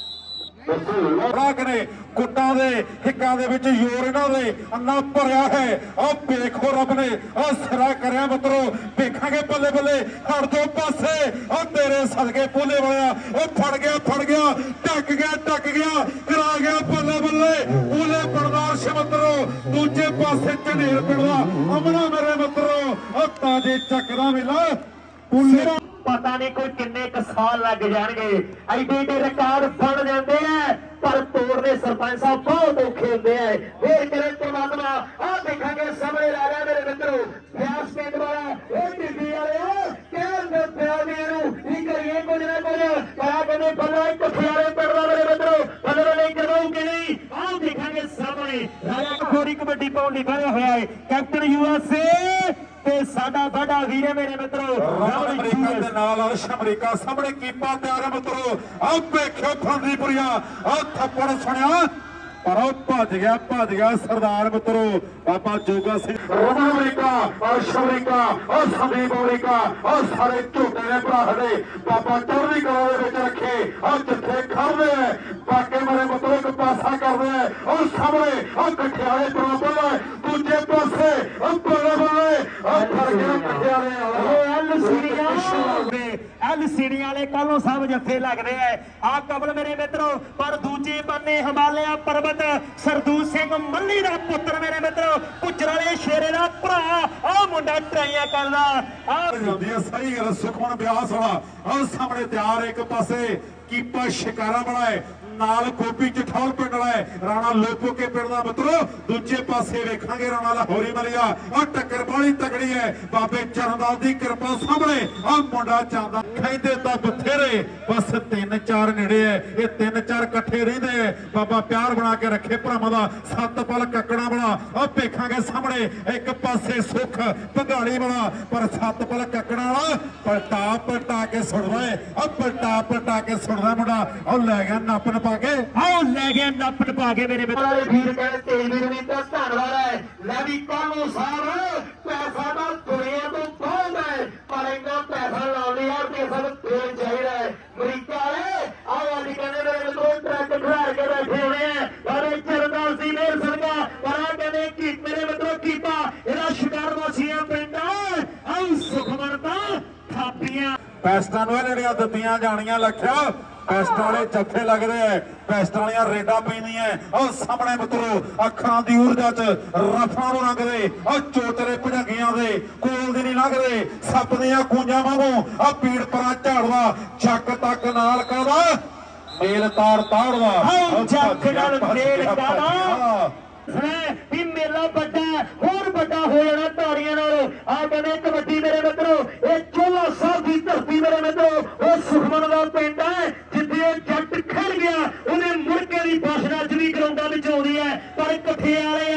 ਨੇ ਗੁੱਟਾਂ ਦੇ ਹਿੱਕਾਂ ਦੇ ਵਿੱਚ ਜ਼ੋਰ ਇਹਨਾਂ ਦੇ ਅੰਨਾ ਭਰਿਆ ਹੈ। ਆਹ ਵੇਖੋ ਰੱਬ ਨੇ ਆਹ ਸਿਰਾ ਕਰਿਆ ਮਿੱਤਰੋ, ਵੇਖਾਂਗੇ ਬੱਲੇ ਬੱਲੇ ਹੜ ਦੋ ਪਾਸੇ ਆਹ ਤੇਰੇ ਸਦਕੇ ਪੋਲੇ ਵਾਲਿਆ ਉਹ ਫੜ ਗਿਆ ਟੱਕ ਗਿਆ ਕਰਾ ਗਿਆ ਬੱਲੇ ਬੱਲੇ ਪੋਲੇ ਬਰਦਾਸ਼ਤ ਮਿੱਤਰੋ। ਦੂਜੇ ਪਾਸੇ ਝੰਡੇਰ ਪਿੰਡਾ ਅਮਨਾ ਮੇਰੇ ਮਿੱਤਰੋ ਆਹ ਤਾਜੇ ਚੱਕ ਦਾ ਮਿਲਾ ਪੋਲੇ ਪਤਾ ਨਹੀਂ ਕੋਈ ਕਿੰਨੇ ਕ ਸਾਲ ਲੱਗ ਜਾਣਗੇ, ਐਡੇ ਰਿਕਾਰਡ ਬਣ ਜਾਂਦੇ ਆ ਪਰ ਤੋੜਨੇ ਸਰਪੰਚ ਸਾਹਿਬ ਬਹੁਤ ਔਖੇ ਹੁੰਦੇ ਆ। ਫੇਰ ਕਰੇ ਪਰਮਾਤਮਾ ਆਹ ਦੇਖਾਂਗੇ ਸਾਹਮਣੇ ਲਾ ਰਿਹਾ ਮੇਰੇ ਮਿੱਤਰੋ ਬਿਆਸ ਪਿੰਡ ਵਾਲਾ ਉਹ ਟਿੱਡੀ ਵਾਲੇ ਕਹਿੰਦੇ ਪਿਆਰੇ ਨੂੰ ਕੀ ਕਰੀਏ ਕੁਝ ਨਾ ਕੁਝ ਕਰਾ ਕਹਿੰਦੇ ਬੱਲਾ ਇਕੱਠੇ ਵਾਲੇ ਪਿੰਡ ਦਾ ਮੇਰੇ ਮਿੱਤਰੋ ਬੱਲੇ ਕਰਵਾਉ ਕਿ ਨਹੀਂ। ਆਹ ਦੇਖਾਂਗੇ ਸਾਹਮਣੇ ਰਾਜਾ ਖੋਰੀ ਕਬੱਡੀ ਪਾਉਣ ਲਈ ਖੜਿਆ ਹੋਇਆ ਹੈ ਕੈਪਟਨ USA ਤੇ ਸਾਡਾ ਵੱਡਾ ਵੀਰ ਮੇਰੇ ਮਿੱਤਰੋ ਅਮਰੀਕਾ ਦੇ ਨਾਲ ਅਰਸ਼ ਅਮਰੀਕਾ ਸਾਹਮਣੇ ਕੀਪਾ ਤਿਆਰ ਹੈ ਮਿੱਤਰੋ। ਆਹ ਵੇਖਿਓ ਫੰਦੀਪੁਰੀਆ ਆਹ ਥੱਪੜ ਸੁਣਿਆ ਪਰ ਉਹ ਭੱਜ ਗਿਆ ਸਰਦਾਰ ਮਿੱਤਰੋ ਬਾਬਾ ਜੋਗਾ ਸਿੰਘ ਅਮਰੀਕਾ ਅਰਸ਼ ਅਮਰੀਕਾ ਔਰ ਸੰਦੀਪ ਅਮਰੀਕਾ ਔਰ ਸਾਰੇ ਝੋਟੇ ਦੇ ਭਰਾ ਨੇ ਬਾਬਾ ਚੜ੍ਹਦੀ ਕਲਾ ਦੇ ਵਿੱਚ ਰੱਖੇ ਔਰ ਜਿੱਥੇ ਖੜਦੇ ਆ ਬਾਕੀ ਮੇਰੇ ਮਤਲਬ ਇੱਕ ਪਾਸਾ ਕਰਦੇ ਆ ਔਰ ਸਾਹਮਣੇ ਔਰ ਕਠਿਆਲੇ ਬਰਾਬਰ ਦੂਜੇ ਪਾਸੇ ਔਰ ਬੱਲੇ ਔਰ ਫੜ ਕੇ ਕਠਿਆਲੇ ਐਲਸੀਡੀ ਵਾਲੇ ਕਾਲੋਂ ਸਭ ਜੱਥੇ ਲੱਗਦੇ ਆ ਕਬਲ ਮੇਰੇ ਮਿੱਤਰੋ। ਪਰ ਦੂਜੇ ਬੰਨੇ ਹਿਮਾਲਿਆ ਪਰਬਤ ਸਰਦੂਲ ਸਿੰਘ ਮੱਲੀ ਦਾ ਪੁੱਤਰ ਮੇਰੇ ਮਿੱਤਰੋ ਪੁੱਜਰ ਵਾਲੇ ਸ਼ੇਰੇ ਦਾ ਭਰਾ ਆਹ ਮੁੰਡਾ ਟਰਾਈਆਂ ਕਰਦਾ ਜਾਂਦੀ ਹੈ ਸਹੀ ਗੱਲ। ਸੁਖਮਨ ਬਿਆਸ ਵਾਲਾ ਆਹ ਸਾਹਮਣੇ ਤਿਆਰ ਇੱਕ ਪਾਸੇ ਕੀਪਾ ਸ਼ਿਕਾਰਾ ਵਾਲਾ ਹੈ ਨਾਲ ਗੋਪੀ ਚਠੌਲ ਪਿੰਡ ਵਾਲਾ ਹੈ ਰਾਣਾ ਲੋਪੋ ਕੇ ਪਿੰਡ ਦਾ ਮਿੱਤਰੋ। ਦੂਜੇ ਪਾਸੇ ਵੇਖਾਂਗੇ ਰਾਣਾ ਲਾਹੌਰੀ ਮਲੀਆ ਆਹ ਟੱਕਰ ਬਾਲੀ ਤਕੜੀ ਹੈ ਬਾਬੇ ਚਰਨਦਾਸ ਦੀ ਕਿਰਪਾ ਸਾਹਮਣੇ ਆਹ ਮੁੰਡਾ ਚਾਂਦਾ ਕਹਿੰਦੇ ਤਾਂ ਬਥੇਰੇ ਬਸ 3-4 ਨੇੜੇ ਹੈ ਇਹ 3-4 ਇਕੱਠੇ ਰਹਿੰਦੇ ਹੈ ਬਾਬਾ ਪਿਆਰ ਬਣਾ ਕੇ ਰੱਖੇ ਭਰਾਵਾਂ ਦਾ। 7 ਪਲ ਕੱਕੜਾ ਵਾਲਾ ਆਹ ਵੇਖਾਂਗੇ ਸਾਹਮਣੇ ਇੱਕ ਪਾਸੇ ਸੁੱਖ ਭਗਾਲੀ ਵਾਲਾ ਪਰ 7 ਪਲ ਕੱਕੜਾ ਵਾਲਾ ਪਲਟਾ ਕੇ ਸੁਣਦਾ ਹੈ ਆਹ ਪਲਟਾ ਕੇ ਸੁਣਦਾ ਮੁੰਡਾ ਉਹ ਲੈ ਗਿਆ ਨੱਪਣ ਪਾ ਕੇ ਲੈ ਗਿਆ ਨੱਪਣ ਪਾ ਕੇ ਮੇਰੇ ਮਿੱਤਰ ਵੀਰ ਕਹਿੰਦੇ ਤੇਜ ਵੀਰ ਵੀ ਤਾਂ ਧੰਨਵਾਦ ਹੈ। ਲੈ ਵੀ ਕਾਲੋ ਸਾਹਿਬ ਪੈਸਾ ਤਾਂ ਦੁਨੀਆ ਤੋਂ ਬਹੁਤ ਹੈ ਪਰ ਇੰਨਾ ਪੈਸਾ ਲਾਉਂਦੇ ਯਾਰ ਤੇ ਸਾਨੂੰ ਫੇਰ ਚਾਹੀਦਾ ਹੈ। ਅਮਰੀਕਾ ਵਾਲੇ ਆਹ ਅੱਜ ਕਹਿੰਦੇ ਮੇਰੇ ਮਿੱਤਰੋ ਟਰੱਕ ਖੜਾਰ ਕੇ ਬੈਠੇ ਹੋਏ ਆ ਪਰ ਚਰਨਦਾਸ ਦੀ ਮੇਰ ਸਰਗਾ ਪਰ ਆ ਕਹਿੰਦੇ ਕਿ ਮੇਰੇ ਮਿੱਤਰੋ ਕੀਪਾ ਇਹਦਾ ਸ਼ਿਕਾਰ ਵਾਸੀਆਂ ਪਿੰਡ ਆਉ ਸੁਖਮਨ ਦਾ ਥਾਪੀਆਂ ਪੈਸਟਾਂ ਨੂੰ ਜਿਹੜੀਆਂ ਦਿੱਤੀਆਂ ਜਾਣੀਆਂ ਲੱਖਿਆ ਪੈਸਟਾਂ ਵਾਲੇ ਜੱਫੇ ਲੱਗਦੇ ਐ ਪੈਸਟਾਂ ਵਾਲੀਆਂ ਰੇਡਾਂ ਪੈਂਦੀਆਂ ਉਹ ਸਾਹਮਣੇ ਮਿੱਤਰੋ ਅੱਖਾਂ ਦੀ ਊਰਜਾ ਚ ਰਫਾਂ ਨੂੰ ਰੰਗਦੇ ਉਹ ਚੋਤਰੇ ਭਜੰਗੀਆਂ ਦੇ ਕੋਲ ਦੀ ਨਹੀਂ ਲੰਘਦੇ ਸੱਪ ਦੀਆਂ ਕੂੰਜਾਂ ਵਾਂਗੂ ਆ ਪੀੜ ਪਰਾਂ ਝਾੜਦਾ ਚੱਕ ਤੱਕ ਨਾਲ ਕਾਦਾ ਮੇਲ ਤਾੜਦਾ ਚੱਕ ਨਾਲ ਮੇਲ ਕਾਦਾ ਵੀ ਮੇਲਾ ਵੱਡਾ ਹੋਰ ਵੱਡਾ ਹੋ ਜਾਣਾ ਤਾੜੀਆਂ ਨਾਲ। ਆ ਕਹਿੰਦੇ ਕਬੱਡੀ ਮੇਰੇ ਮਿੱਤਰੋ ਇਹ ਚੋਲਾ ਸਾਹਿਬ ਦੀ ਧਰਤੀ ਮੇਰੇ ਮਿੱਤਰੋ ਉਹ ਸੁਖਮਨ ਦਾ ਪਿੰਡ ਹੈ ਜਿੱਥੇ ਜੱਟ ਖੜ ਗਿਆ ਉਹਨੇ ਮੁੜਕੇ ਦੀ ਬਾਸ਼ਨਾ ਚ ਵੀ ਗਰਾਊਂਡਾਂ ਵਿੱਚ ਆਉਂਦੀ ਹੈ ਪਰ ਕਠਿਆਲੇ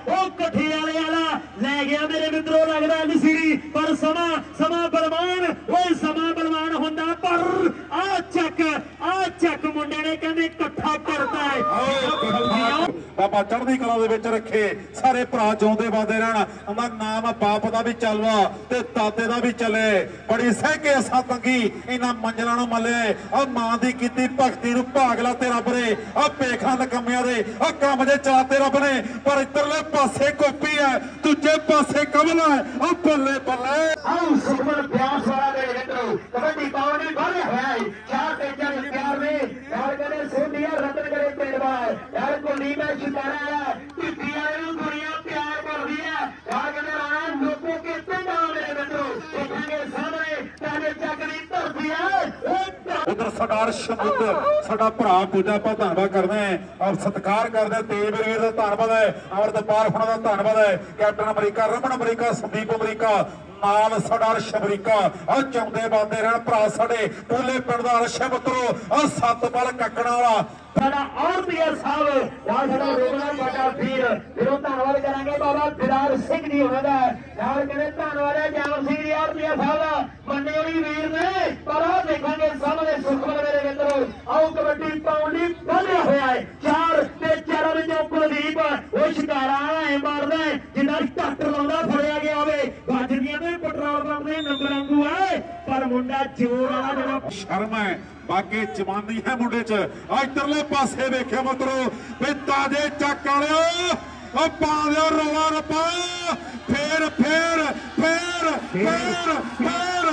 ਵਾਲਾ ਲੈ ਗਿਆ ਮੇਰੇ ਮਿੱਤਰੋ ਲੱਗਦਾ ਐਲਸੀਡੀ ਪਰ ਸਮਾਂ ਬਲਵਾਨ ਉਹ ਸਮਾਂ ਬਲਵਾਨ ਹੁੰਦਾ ਪਰ ਆ ਚੱਕ ਮੁੰਡੇ ਨੇ ਕਹਿੰਦੇ ਇਕੱਠਾ ਕਰਦਾ ਹੈ ਬਾਬਾ ਚੜ੍ਹਦੀ ਕਲਾ ਦੇ ਵਿੱਚ ਰੱਖੇ ਸਾਰੇ ਭਰਾ ਜਿਉਂਦੇ ਵਾਦੇ ਰਹਿਣ ਉਹਦਾ ਨਾਮ ਬਾਪ ਦਾ ਵੀ ਚੱਲਵਾ ਤੇ ਦਾਦੇ ਦਾ ਵੀ ਚੱਲੇ ਬੜੀ ਸਹਿਕੇ ਅਸਾਂ ਤੰਗੀ ਇਹਨਾਂ ਮੰਜ਼ਲਾਂ ਨੂੰ ਮੱਲੇ ਆ ਮਾਂ ਦੀ ਕੀਤੀ ਭਗਤੀ ਨੂੰ ਭਾਗ ਲਾ ਤੇ ਰੱਬ ਨੇ ਆ ਪੇਖਾਂ ਨਕਮਿਆਂ ਦੇ ਆ ਕੰਮ ਜੇ ਚਲਾਤੇ ਰੱਬ ਨੇ ਪਰ ਇੱਧਰਲੇ ਪਾਸੇ ਗੋਪੀ ਹੈ ਦੂਜੇ ਪਾਸੇ ਕਮਲ ਹੈ ਆ ਬੱਲੇ ਆਉ ਸੁਖਮਨ ਬਿਆਸ ਵਾਲਾ ਦੇ ਮਿੱਤਰੋ ਕਬੱਡੀ ਪਾਉਣ ਦੀ ਬਾਹਰ ਹੋਇਆ ਚਾਰ ਤੇ ਚਾਰ ਪਿਆਰ ਨੇ ਯਾਰ ਕਹਿੰਦੇ ਸੋਢੀਆਂ ਰਤਨ ਕਰੇ ਪਿੰਡ ਵਾਲਾ ਯਾਰ ਕੋਲੀ ਮੈਂ ਸ਼ਿਕਾਰਾ ਆ ਢਿੱਡੀ ਵਾਲੇ ਨੂੰ ਦੁਨੀਆ ਪਿਆਰ ਕਰਦੀ ਹੈ ਯਾਰ ਕਹਿੰਦੇ ਰਾਣਾ ਲੋਕੋ ਕੇ ਪਿੰਡਾਂ ਮੇਰੇ ਮਿੱਤਰੋ ਦੇਖਾਂਗੇ ਸਾਹਮਣੇ ਤਾਨੇ ਚੱਕ ਦੀ ਧਰਤੀ ਹੈ ਉਧਰ ਸਰਦਾਰ ਸ਼ਮੁੰਦਰ ਸਾਡਾ ਭਰਾ ਪੂਜਾ ਆਪਾਂ ਧੰਨਵਾਦ ਕਰਦੇ ਹਾਂ ਔਰ ਸਤਿਕਾਰ ਕਰਦੇ ਹਾਂ ਤੇਜ ਵੀਰ ਦਾ ਧੰਨਵਾਦ ਹੈ ਅਮਰਤਪਾਲ ਹੁਣਾਂ ਦਾ ਧੰਨਵਾਦ ਹੈ captain America Raman America Sandeep America ਨਾਲ ਸਰਦਾਰ ਸ਼ਮਰੀਕਾ ਆ ਚਾਉਂਦੇ ਬਾਂਦੇ ਰਹਿਣ ਭਰਾ ਸਾਡੇ ਟੋਲੇ ਪਿੰਡ ਦਾ ਅਰਸ਼ਾ ਮਿੱਤਰੋ ਆ ਸੱਤਪਾਲ ਕੱਕਣਾ ਵਾਲਾ ਸਾਡਾ ਆਰਪੀਆਰ ਸਾਹਿਬ ਨਾਲ ਸਾਡਾ ਰੋਗਣਾ ਬਾਟਾ ਵੀਰ ਫਿਰੋਂ ਧੰਨਵਾਦ ਕਰਾਂਗੇ ਬਾਬਾ ਦਿਦਾਰ ਸਿੰਘ ਜੀ ਹੋਣਾ ਦਾ ਨਾਲ ਕਹਿੰਦੇ ਧੰਨਵਾਦ ਹੈ ਜੈਮਲ ਸਿੰਘ ਜੀ ਆਰਪੀਆਰ ਸਾਹਿਬ ਦਾ ਮੰਨੇ ਹੋਈ ਵੀਰ ਨੇ ਪਰ ਆ ਦੇਖਾਂਗੇ ਸਾਹਮਣੇ ਸੁਖਮਨ ਮੇਰੇ ਮਿੱਤਰੋ ਆਓ ਕਬੱਡੀ ਪਾਉਣ ਲਈ ਵਧਿਆ ਹੋਇਆ ਹੈ 4 ਤੇ 4 ਵਿੱਚੋਂ ਕੁਲਦੀਪ ਉਹ ਸ਼ਿਕਾਰਾ ਐ ਮਾਰਦਾ ਜਿੰਨਾ ਢੱਟ ਲਾਉਂਦਾ ਫੜਿਆ ਗਿਆ ਹੋਵੇ ਬਾਜਰੀਆਂ ਦੇ ਪੈਟਰੋਲ ਪੰਪ ਦੇ ਨੰਬਰ ਵਾਂਗੂ ਹੈ ਪਰ ਮੁੰਡਾ ਜ਼ੋਰ ਵਾਲਾ ਜਿਹੜਾ ਸ਼ਰਮ ਹੈ ਬਾਕੀ ਜਵਾਨੀ ਹੈ ਮੁੰਡੇ 'ਚ ਇਧਰਲੇ ਪਾਸੇ ਵੇਖਿਆ ਮਿੱਤਰੋ ਵੀ ਤਾਜੇ ਚੱਕ ਵਾਲਿਓ ਉਹ ਪਾ ਦਿਓ ਰੌਲਾ ਰੱਪਾ ਫੇਰ ਫੇਰ ਫੇਰ ਫੇਰ ਫੇਰ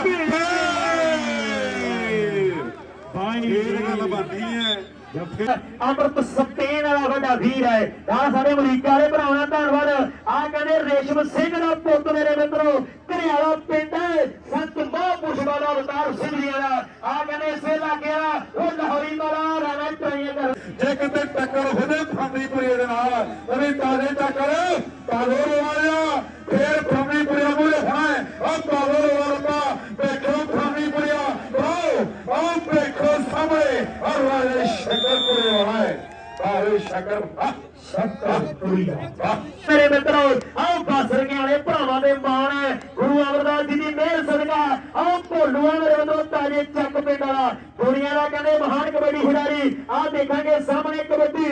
ਬਾਈ ਇਹ ਗੱਲ ਬਣਨੀ ਹੈ ਅਮਰਤ ਸਪੇਨ ਵਾਲਾ ਵੱਡਾ ਵੀਰ ਹੈ ਨਾਲ ਸਾਡੇ ਅਮਰੀਕਾ ਦੇ ਭਰਾਵਾਂ ਦਾ ਧੰਨਵਾਦ ਆ ਕਹਿੰਦੇ ਰੇਸ਼ਮ ਸਿੰਘ ਦਾ ਪੁੱਤ ਮੇਰੇ ਮਿੱਤਰੋ ਘਰਿਆਲਾ ਪਿੰਡ ਸੰਤ ਮਹਾਂਪੁਰਸ਼ ਵਾਲਾ ਅਵਤਾਰ ਸਿੰਘ ਜੀ ਵਾਲਾ ਆ ਕਹਿੰਦੇ ਇਸੇ ਲੱਗਿਆ ਉਹ ਲਾਹੌਰੀ ਵਾਲਾ ਰਾਣਾ ਟਰਾਈਆਂ ਕਰ ਜੇ ਕਿਤੇ ਟੱਕਰ ਹੋਵੇ ਫੰਦੀਪੁਰੀ ਦੇ ਨਾਲ ਤਵੇ ਤਾਜੇ ਟੱਕਰ ਤਾਲੋ ਰਵਾਇਆ ਫੇਰ ਫੰਦੀਪੁਰੀ ਮੂਹਰੇ ਹੋਣਾ ਆ ਤਾਲੋ ਰਵਾਇਆ ਵੇਖੋ ਫੰਦੀਪੁਰੀਆ ਆਓ ਵੇਖੋ ਸਾਹਮਣੇ ਔਰ ਵਾਲੇ ਸ਼ਕਰਪੁਰੇ ਹੋਣਾ ਹੈ ਸ਼ਕਰਪੁਰੀਆ ਮੇਰੇ ਮਿੱਤਰੋ ਆਓ ਬਾਸਰਗੇ ਵਾਲੇ ਭਰਾਵਾਂ ਦੇ ਮਾਣ ਹੈ ਗੁਰੂ ਅਮਰਦਾਸ ਜੀ ਦੀ ਮਿਹਰ ਸਦਕਾ ਆਓ ਭੋਲੂਆ ਮੇਰੇ ਮਿੱਤਰੋ ਤਾਜੇ ਚੱਕ ਪਿੰਡ ਵਾਲਾ ਦੁਨੀਆ ਦਾ ਕਹਿੰਦੇ ਮਹਾਨ ਕਬੱਡੀ ਖਿਡਾਰੀ ਆ ਦੇਖਾਂਗੇ ਸਾਹਮਣੇ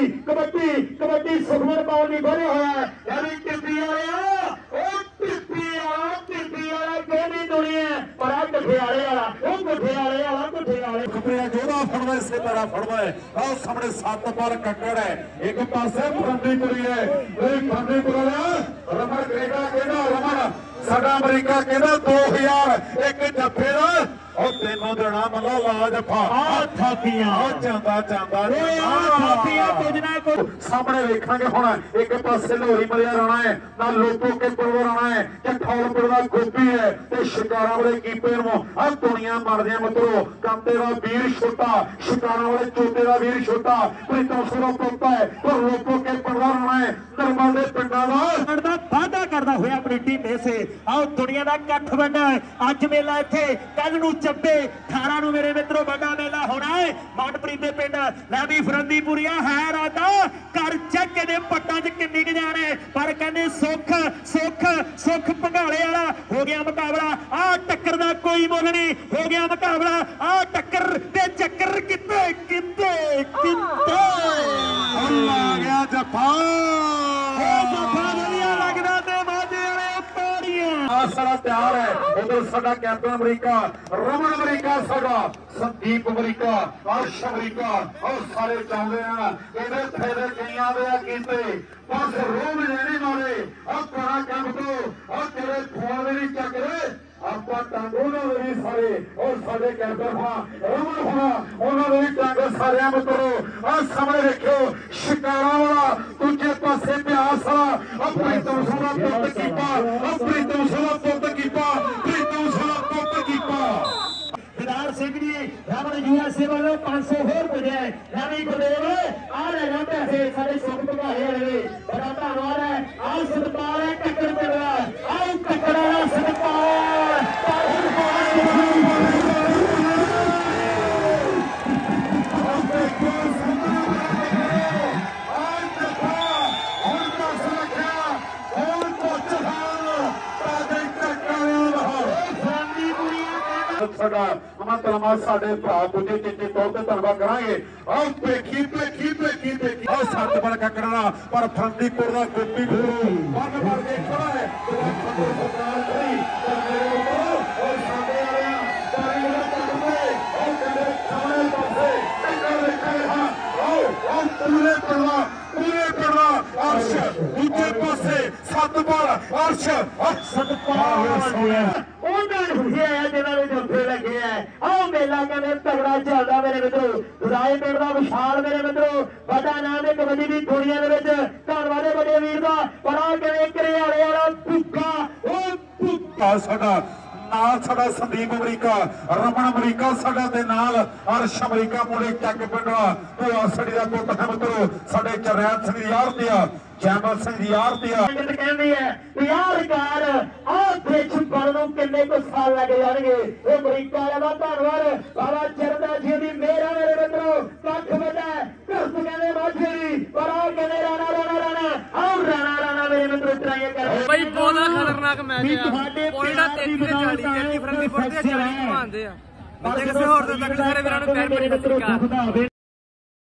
ਕਬੱਡੀ ਸੁਖਮਨ ਪਾਉਣ ਲਈ ਵਧਿਆ ਹੋਇਆ ਹੈ ਯਾਨੀ ਟਿੱਪੀ ਵਾਲਿਆ ਉਹ ਟਿੱਪੀ ਵਾਲਾ ਕਿਹੜੀ ਦੁਨੀਆ ਪਰ ਆ ਗੱਠੇ ਵਾਲੇ ਵਾਲਾ ਉਹ ਗੱਠੇ ਵਾਲੇ ਕਪੜਿਆ ਜੋੜਾ ਫੜਦਾ ਇਸੇ ਤਰ੍ਹਾਂ ਫੜਦਾ ਹੈ ਆਹ ਸਾਹਮਣੇ ਸੱਤਪਾਲ ਕੱਕੜ ਹੈ ਇੱਕ ਪਾਸੇ ਫੰਦੀਪੁਰੀ ਹੈ ਇਹ ਫੰਦੀਪੁਰ ਵਾਲਾ ਰਮਨ ਕੈਨੇਡਾ ਕਹਿੰਦਾ ਰਮਨ ਸਾਡਾ ਅਮਰੀਕਾ ਕਹਿੰਦਾ 2001 ਜੱਫੇ ਦਾ ਉਹ ਤੈਨੂੰ ਦੇਣਾ ਮੱਲਾ ਲਾ ਜੱਫਾ ਆ ਥਾਪੀਆਂ ਉਹ ਜਾਂਦਾ ਕੁਝ ਨਾ ਕੁਝ ਸਾਹਮਣੇ ਵੇਖਾਂਗੇ ਹੁਣ ਇੱਕ ਪਾਸੇ ਲੋਹਰੀ ਮਲਿਆ ਰਾਣਾ ਹੈ ਨਾ ਲੋਪੋ ਕੇ ਪੁਰਵਾ ਰਾਣਾ ਹੈ ਤੇ ਠੌਲਪੁਰ ਦਾ ਗੋਪੀ ਹੈ ਤੇ ਸ਼ਿਕਾਰਾਂ ਵਾਲੇ ਕੀਪੇ ਨੂੰ ਆ ਦੁਨੀਆ ਮਰਦਿਆਂ ਮਿੱਤਰੋ ਕੰਤੇ ਦਾ ਵੀਰ ਛੋਟਾ ਸ਼ਿਕਾਰਾਂ ਵਾਲੇ ਚੋਟੇ ਦਾ ਵੀਰ ਛੋਟਾ ਪ੍ਰੀਤਮ ਸਿੰਘ ਦਾ ਪੁੱਤ ਹੈ ਪਰ ਲੋਪੋ ਕੇ ਪੁਰਵਾ ਰਾਣਾ ਹੈ ਨਰਮਲ ਦੇ ਪਿੰਡਾਂ ਦਾ ਵਾਅਦਾ ਕਰਦਾ ਹੋਇਆ ਆਪਣੀ ਟੀਮ ਇਸੇ ਆਓ ਦੁਨੀਆ ਦਾ ਇਕੱਠ ਵੱਡਾ ਅੱਜ ਮੇਲਾ ਇੱਥੇ ਕੱਲ ਨੂੰ ਚੱਬੇ 18 ਨੂੰ ਮੇਰੇ ਮਿੱਤਰੋ ਵੱਡਾ ਮੇਲਾ ਹੋਣਾ ਹੈ ਮਾਨਪ੍ਰੀਤ ਦੇ ਪਿੰਡ ਲੈ ਵੀ ਫਰੰਦੀਪੁਰੀਆ ਹੈ ਰਾਤਾ ਕਰ ਚੱਕ ਦੇ ਪੱਟਾਂ 'ਚ ਕਿੰਨੀ ਕੁ ਜਾਣੇ ਪਰ ਕਹਿੰਦੇ ਸੁੱਖ ਭੰਗਾਲੇ ਵਾਲਾ ਹੋ ਗਿਆ ਮੁਕਾਬਲਾ ਆ ਟੱਕਰ ਦਾ ਕੋਈ ਮੁੱਲ ਨਹੀਂ ਹੋ ਗਿਆ ਮੁਕਾਬਲਾ ਆ ਟੱਕਰ ਤੇ ਚੱਕਰ ਕਿੱਥੇ ਆ ਗਿਆ ਜੱਫਾ ਵਧੀਆ ਲੱਗਦਾ ਤੇ ਮਾਝੇ ਵਾਲੇ ਪਾੜੀਆਂ ਸਾਰਾ ਤਿਆਰ ਹੈ ਉਧਰ ਸਾਡਾ ਕੈਪਟਨ ਅਮਰੀਕਾ ਰਮਨ ਅਮਰੀਕਾ ਸਾਡਾ ਸੰਦੀਪ ਅਮਰੀਕਾ ਅਰਸ਼ ਅਮਰੀਕਾ ਉਹ ਸਾਰੇ ਚਾਹੁੰਦੇ ਆ ਇਹਦੇ ਫਾਇਦੇ ਕਈਆਂ ਦੇ ਆ ਕੀਤੇ ਬਸ ਰੋਮ ਲੈਣੇ ਮਾਰੇ ਆ ਕੋਣਾ ਕੰਮ ਤੋਂ ਆ ਤੇਰੇ ਫੋਨ ਵੀ ਨਹੀਂ ਚੱਕਦੇ ਆਪਾਂ ਟਾਂਗੋ ਨਾ ਵੀ ਸਾਰੇ ਉਹ ਸਾਡੇ ਕੈਪਟਨ ਰਮਨ ਹੋਣਾ ਉਹਨਾਂ ਦੇ ਵੀ ਟਾਂਗ ਸਾਰਿਆਂ ਮਿੱਤਰੋ ਆ ਸਾਹਮਣੇ ਦੇਖਿਓ ਸ਼ਿਕਾਰਾਂ ਵਾਲਾ ਦੂਜੇ ਪਾਸੇ ਬਿਆਸ ਵਾਲਾ ਆਪਣੀ ਤਮਸੂਰਾ ਪੁੱਤ ਕੀਪਾ ਦਿਦਾਰ ਸਿੰਘ ਜੀ ਰਮਨ ਯੂਐਸਏ ਵੱਲੋਂ 500 ਹੋਰ ਭੇਜਿਆ ਨਵੀਂ ਗੁਰਦੇਵ ਆ ਲੈ ਜਾ ਪੈਸੇ ਸਾਡੇ ਸੁੱਖ ਭਗਾਏ ਵਾਲੇ ਬੜਾ ਧੰਨਵਾਦ ਹੈ ਆਹ ਸਤਪਾਲ ਹੈ ਟੱਕਰ ਪਿੰਡਾ ਆਹ ਟੱਕਰ ਵਾਲਾ ਸਤਪਾਲ ਸਾਡਾ ਅਮਤਲਮਾ ਸਾਡੇ ਭਰਾ ਦੂਜੇ ਚਿੱਟੇ ਤੌਰ ਤੇ ਧੰਨਵਾਦ ਕਰਾਂਗੇ ਆਹ ਵੇਖੀ ਆਹ ਸੱਤਪਾਲ ਕੱਕੜਾ ਪਰ ਫੰਦੀਪੁਰ ਦਾ ਗੋਪੀ ਬੰਨ ਮਾਰ ਕੇ ਖੜਾ ਹੈ ਪੂਰੇ ਪੜਵਾ ਅਰਸ਼ ਦੂਜੇ ਪਾਸੇ ਸੱਤਪਾਲ ਅਰਸ਼ ਸਤਪਾਲ ਉਹਨਾਂ ਨੂੰ ਖੁਸ਼ੀਆਂ ਜਿਹਨਾਂ ਦੇ ਜੱਫੇ ਲੱਗੇ ਆ ਆਹ ਮੇਲਾ ਕਹਿੰਦੇ ਤਗੜਾ ਚੱਲਦਾ ਮੇਰੇ ਮਿੱਤਰੋ ਰਾਏ ਪਿੰਡ ਦਾ ਵਿਸ਼ਾਲ ਮੇਰੇ ਮਿੱਤਰੋ ਵੱਡਾ ਨਾਮ ਹੈ ਕਬੱਡੀ ਦੀ ਦੁਨੀਆ ਦੇ ਵਿੱਚ ਧੰਨਵਾਦ ਹੈ ਵੱਡੇ ਵੀਰ ਦਾ ਪਰ ਆ ਕਹਿੰਦੇ ਘਰਿਆਲੇ ਵਾਲਾ ਭੁੱਖਾ ਉਹ ਸਾਡਾ ਨਾਲ ਸਾਡਾ ਸੰਦੀਪ ਅਮਰੀਕਾ, ਰਮਨ ਅਮਰੀਕਾ ਸਾਡਾ ਤੇ ਨਾਲ ਅਰਸ਼ ਅਮਰੀਕਾ ਮੁੰਡੇ ਚੱਕ ਪਿੰਡਵਾ ਉਹ ਆਸੜੀ ਦਾ ਪੁੱਤ ਹੈ ਮਿੱਤਰੋ ਸਾਡੇ ਚਰਨੈਲ ਸਿੰਘ ਦੀ ਆਰਤੀ ਆ, ਜੈਮਲ ਸਿੰਘ ਦੀ ਆਰਤੀ ਆ। ਕਹਿੰਦੀ ਹੈ ਯਾਰ ਕਾਰ ਆਹ ਦੇਸ਼ ਬਣ ਨੂੰ ਕਿੰਨੇ ਕੁ ਸਾਲ ਲੱਗ ਜਾਣਗੇ। ਉਹ ਅਮਰੀਕਾ ਵਾਲਾ ਦਾ ਧੰਨਵਾਦ ਬਾਬਾ ਚਰਨਦਾਸ ਜੀ ਦੀ ਮਿਹਰ ਹੈ ਮੇਰੇ ਮਿੱਤਰੋ। ਕੱਖ ਵੱਡਾ ਘਰਤ ਕਹਿੰਦੇ ਮਾਝੇ ਦੀ ਪਰ ਆਹ ਕਹਿੰਦੇ ਰਾਣਾ ਰਾਣਾ ਰਾਣਾ ਆਹ ਰਾਣਾ ਰਾਣਾ ਮੇਰੇ ਮਿੱਤਰੋ ਟਰਾਈਆਂ ਕਰ ਬਈ ਬਹੁਤ ਖਤਰਨਾਕ ਮੈਚ ਆ। ਪੁਆਇੰਟਾਂ 33 ਤੇ 40 ਜੱਟੀ ਫਰੰਦੀਪੁਰ ਤੇ 40 ਘੁਮਾਉਂਦੇ ਆ। ਬੰਦੇ ਕਿਸੇ ਹੋਰ ਤੋਂ ਤੱਕ ਸਾਰੇ ਵੀਰਾਂ ਨੂੰ ਪਿਆਰ ਭਰੀ ਸਤਿ ਸ਼੍ਰੀ ਅਕਾਲ।